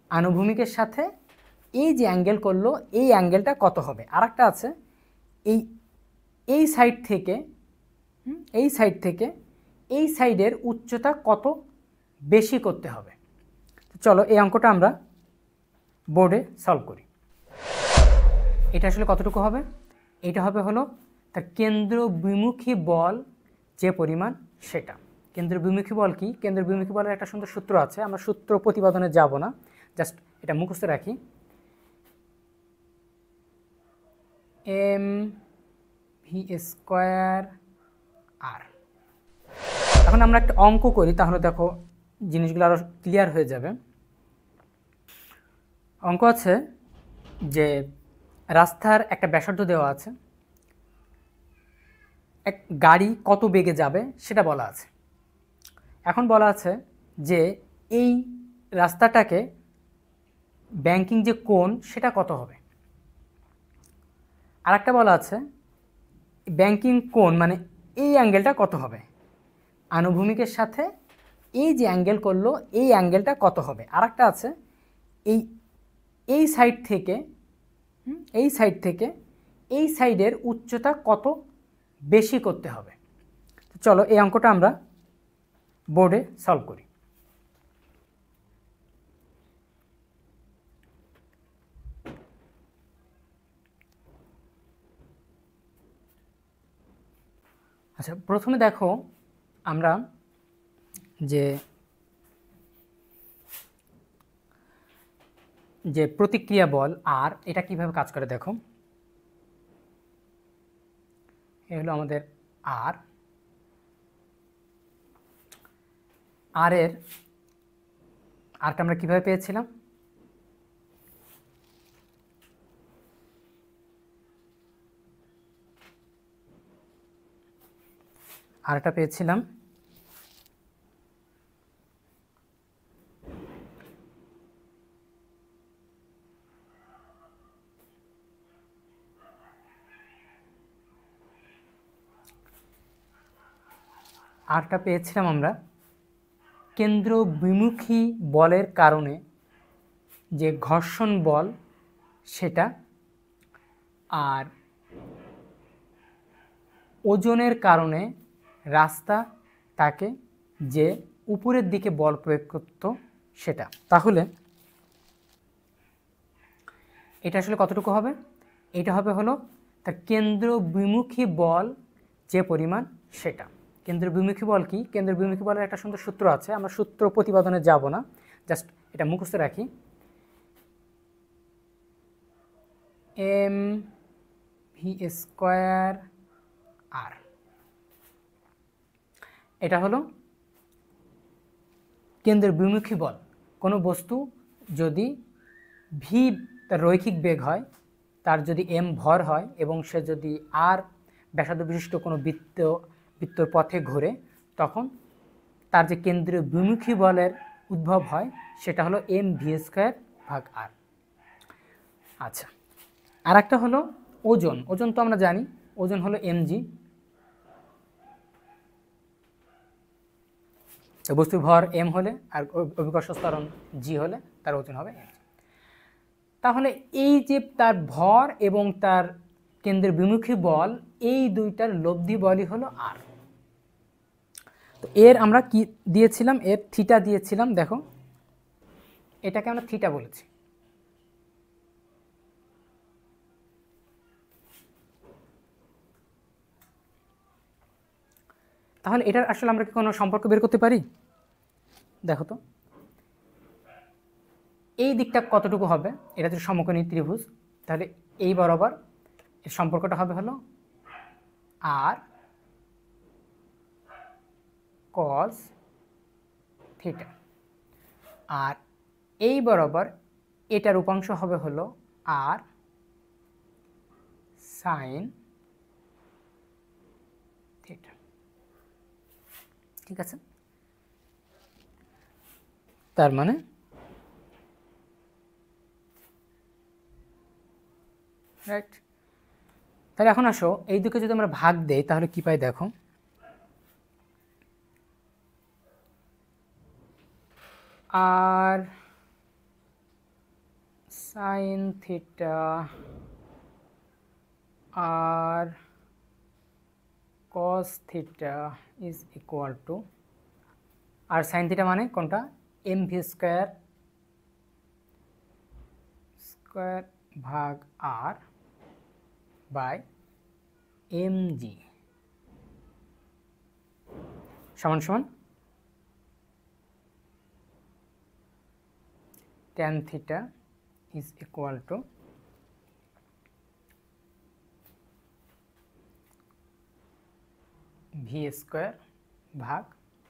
আনুভূমিকের সাথে এই যে অ্যাঙ্গেল করলো এই অ্যাঙ্গেলটা কত হবে। আর একটা আছে এই সাইড থেকে এই সাইডের উচ্চতা কত বেশি করতে হবে। চলো এই অঙ্কটা আমরা বোর্ডে সলভ করি। এটা আসলে কতটুকু হবে, এটা হবে হলো তার কেন্দ্র বিমুখী বল যে পরিমাণ সেটা। কেন্দ্র বিমুখী বল কি, কেন্দ্র বিমুখী বলের একটা সুন্দর সূত্র আছে, আমরা সূত্র প্রতিপাদনে যাব না, জাস্ট এটা মুখস্থ রাখি। M V square R. এখন আমরা একটা অঙ্ক করি, তাহলে দেখো জিনিসগুলো আরও ক্লিয়ার হয়ে যাবে। অঙ্ক আছে যে রাস্তার একটা ব্যাসার্ধ দেওয়া আছে, এক গাড়ি কত বেগে যাবে সেটা বলা আছে। এখন বলা আছে যে এই রাস্তাটাকে ব্যাংকিং যে কোণ সেটা কত হবে। আর একটা বলা আছে ব্যাংকিং কোণ মানে এই অ্যাঙ্গেলটা কত হবে, আনুভূমিকের সাথে এই যে অ্যাঙ্গেল করলো এই অ্যাঙ্গেলটা কত হবে। আর একটা আছে এই সাইড থেকে এই সাইডের উচ্চতা কত বেশি করতে হবে। চলো এই অঙ্কটা আমরা বোর্ডে সলভ করি। আচ্ছা, প্রথমে দেখো আমরা যে প্রতিক্রিয়া বল আর এটা কিভাবে কাজ করে দেখো। এ হলো আমাদের আরটা আমরা কিভাবে পেয়েছিলাম, আরটা পেয়েছিলাম আমরা কেন্দ্র বিমুখী বলের কারণে যে ঘর্ষণ বল সেটা, আর ওজনের কারণে রাস্তা তাকে যে উপরের দিকে বল প্রয়োগ করত সেটা। তাহলে এটা আসলে কতটুকু হবে, এটা হবে হলো তার কেন্দ্র বিমুখী বল যে পরিমাণ সেটা। কেন্দ্র বিমুখী বল কি, কেন্দ্র বিমুখী বলের একটা সুন্দর সূত্র আছে, আমরা সূত্র প্রতিপাদনে যাব না, জাস্ট এটা মুখস্থ রাখি। M V square R. এটা হলো কেন্দ্র বিমুখী বল। কোনো বস্তু যদি ভি তার রৈখিক বেগ হয়, তার যদি এম ভর হয় এবং সে যদি আর ব্যাসার্ধ বিশিষ্ট কোনো বৃত্তর পথে ঘোরে, তখন তার যে কেন্দ্রীয় বিমুখী বলের উদ্ভব হয় সেটা হলো এম ভি স্কোয়ার ভাগ আর। আচ্ছা, আর একটা হলো ওজন। ওজন তো আমরা জানি, ওজন হলো mg। বস্তুর ভর m হলে আর অভিকর্ষ ত্বরণ g হলে তার ওজন হবে mg। তাহলে এই যে তার ভর এবং তার কেন্দ্রের বিমুখী বল, এই দুইটার লব্ধি বলই হলো r। তো এর আমরা কি দিয়েছিলাম, এর থিটা দিয়েছিলাম। দেখো এটাকে আমরা থিটা বলেছি। তাহলে এটার আসলে আমরা কি কোনো সম্পর্ক বের করতে পারি? দেখো তো এই দিকটা কতটুকু হবে, এটা যদি সমকোণী ত্রিভুজ, তাহলে এই বরাবর এর সম্পর্কটা হবে হলো আর কস থিটা, আর এই বরাবর এটার উপাংশ হবে হলো আর সাইন থিটা। ঠিক আছে, তার মানে রাইট। তাহলে এখন আসো এই দুকে যদি আমরা ভাগ দেই তাহলে কি পাই দেখো। আর সাইন থিটা আর cos theta is equal to, আর সাইন থিটা মানে কোনটা, এম ভি স্কোয়ার স্কোয়ার ভাগ আর বাই এম জি সমান সমান tan theta is equal to v square ভাগ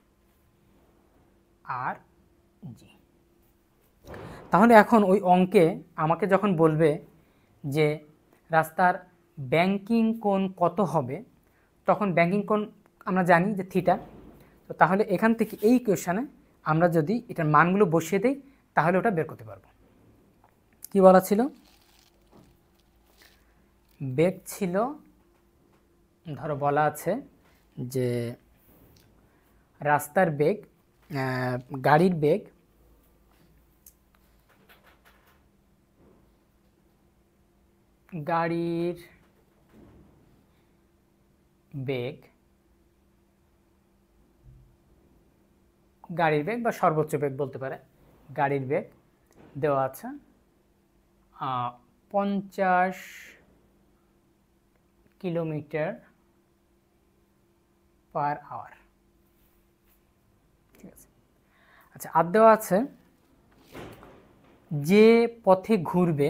আর জি। তাহলে এখন ওই অঙ্কে আমাকে যখন বলবে যে রাস্তার ব্যাংকিং কোণ কত হবে, তখন ব্যাংকিং কোণ আমরা জানি যে থিটা। তো তাহলে এখান থেকে এই কোয়েশনে আমরা যদি এটার মানগুলো বসিয়ে দিই তাহলে ওটা বের করতে পারবো। কি বলা ছিল, বেগ ছিল, ধরো বলা আছে যে রাস্তার বেগ, গাড়ির বেগ গাড়ির বেগ বা সর্বোচ্চ বেগ বলতে পারে, গাড়ির বেগ দেওয়া আছে 50 কিলোমিটার পার আওয়ার। ঠিক আছে, আচ্ছা আর দেওয়া আছে যে পথে ঘুরবে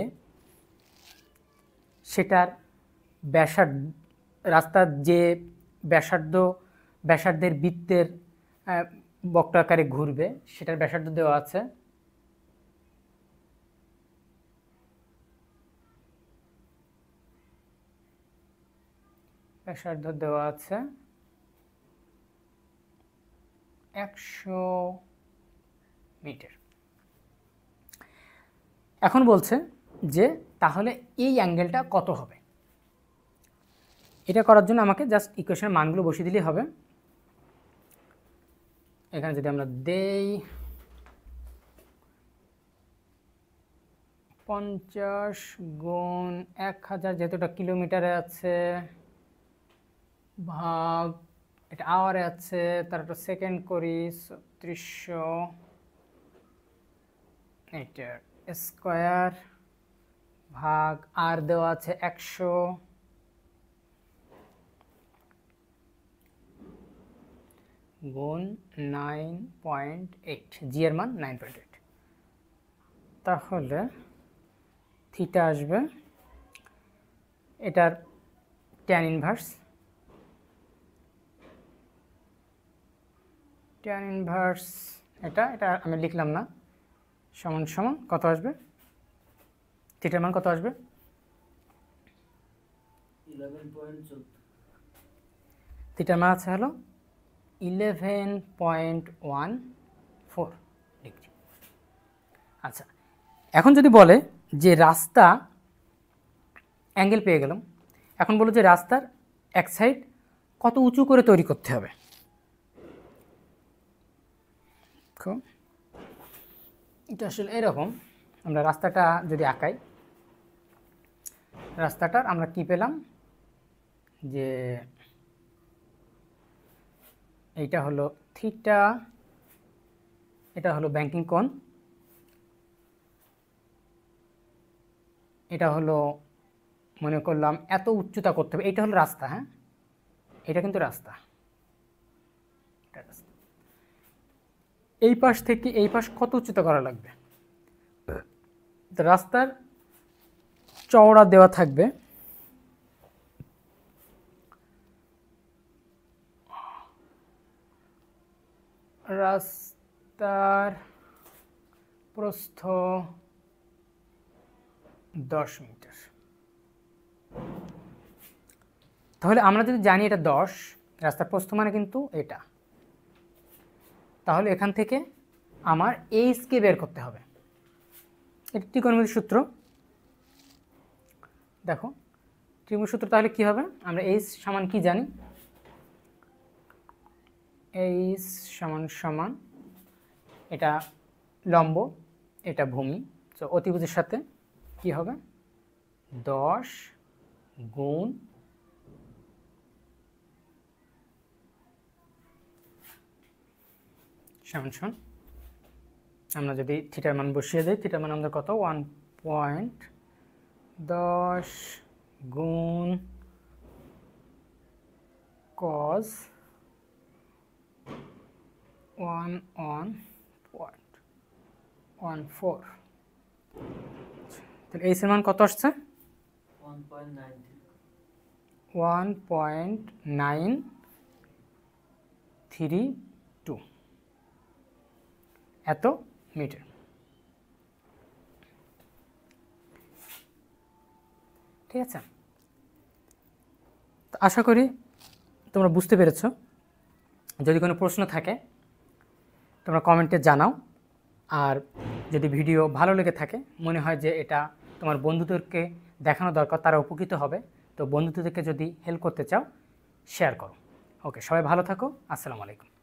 সেটার ব্যাসার্ধ, রাস্তার যে ব্যাসার্ধের বৃত্তের বক্রাকারে ঘুরবে সেটার ব্যাসার্ধ দেওয়া আছে দেওয়া আছে 100 মিটার। এখন বলছে যে তাহলে এই অ্যাঙ্গেলটা কত হবে। এটা করার জন্য আমাকে জাস্ট ইকুয়েশনের মানগুলো বসিয়ে দিলেই হবে। এখানে যদি আমরা দেই 50 গুণ 1000, যেহেতু এটা কিলোমিটারে আছে, ভাগ এটা আওয়ারে আছে, তার একটা সেকেন্ড করি 3600 মিটার স্কোয়ার ভাগ আর দেওয়া আছে 100 গুণ 9.8, জি এর মান 9.8। তাহলে থিটা আসবে এটার ট্যান ইনভার্স এটা আমি লিখলাম না, সমান সমান কত আসবে, থিটার মান কত আসবে 11.14, থিটার মান আছে হলো 11.14 ডিগ্রি। আচ্ছা এখন যদি বলে যে রাস্তা অ্যাঙ্গেল পেয়ে গেলাম, এখন বলো যে রাস্তার এক সাইড কত উঁচু করে তৈরি করতে হবে। এটা আসলে এরকম, আমরা রাস্তাটা যদি আঁকাই, রাস্তাটার আমরা কি পেলাম যে এইটা হলো থিটা, এটা হলো ব্যাংকিং কোণ, এটা হলো মনে করলাম এত উচ্চতা করতে হবে, এটা হলো রাস্তা। হ্যাঁ এটা কিন্তু রাস্তা, এই পাশ থেকে এই পাশ কত উচ্চতা করা লাগবে। রাস্তার চওড়া দেওয়া থাকবে রাস্তার প্রস্থ 10 মিটার। তাহলে আমরা যদি জানি এটা 10, রাস্তার প্রস্থ মানে কিন্তু এটা, তাহলে এখান থেকে আমার এইচ কে বের করতে হবে। এটা ত্রিকোণমিতির সূত্র, দেখো ত্রিকোণ সূত্র তাহলে কি হবে, আমরা এইচ সমান কি জানি, এইচ সমান এটা লম্ব, এটা ভূমি, তো অতিভুজের সাথে কি হবে 10 গুণ সমান সমান আমরা যদি থিটার মান বসিয়ে দিই, থিটার মান আমাদের কত 1.10 গুণ cos 1.14। তাহলে এই এর মান কত আসছে 1.932 এত মিটার। ঠিক আছে, তো আশা করি তোমরা বুঝতে পেরেছ। যদি কোনো প্রশ্ন থাকে তোমরা কমেন্টে জানাও, আর যদি ভিডিও ভালো লেগে থাকে, মনে হয় যে এটা তোমার বন্ধুদেরকে দেখানো দরকার, তারা উপকৃত হবে, তো বন্ধুদেরকে যদি হেল্প করতে চাও শেয়ার করো। ওকে, সবাই ভালো থাকো, আসসালামু আলাইকুম।